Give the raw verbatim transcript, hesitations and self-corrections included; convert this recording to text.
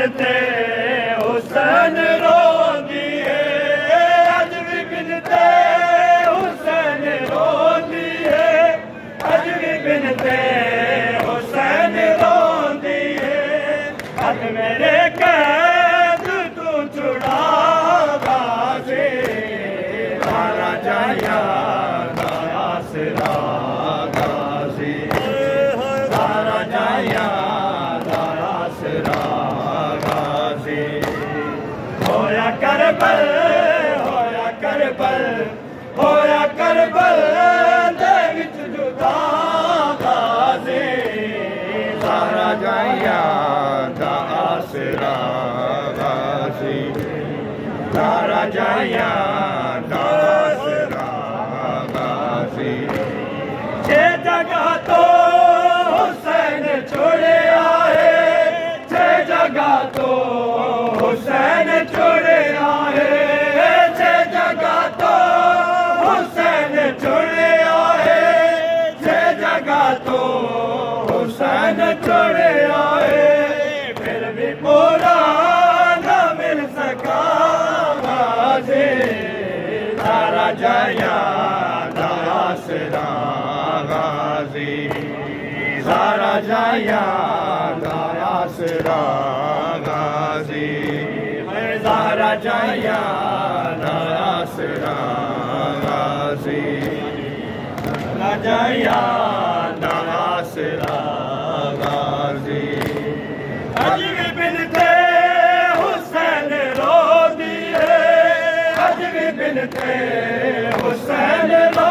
बिनते हुसैन रोंदी है, अज भी बिनते हुसैन रोंदी है, अज भी बिनते हुसैन रोंदी है। अज मेरे कैद तू छुड़ा गाज़ी, तारा जाया आसरा गाज़ी, तारा जाया आसरा गाज़ी। होया करबल, होया करबल, होया करबल दे विच जुदा गाज़ी, तारा जाया आसरा गाज़ी, तारा जाया आसरा गाज़ी। छे जगह तो हुसैन छोड़े आए, छे जगह तो हुसैन छोड़े आए, छे जगह तो हुसैन छोड़े आए, छे जगह तो हुसैन छोड़े आए। फिर भी पूरा न मिल सका गाज़ी, तारा जाया आसरा गाज़ी, तारा जाया आसरा गाज़ी, तारा जाया आसरा गाज़ी, तारा जाया आसरा गाज़ी। अज भी बिनते हुसैन रोंदी है, अज भी बिनते हुसैन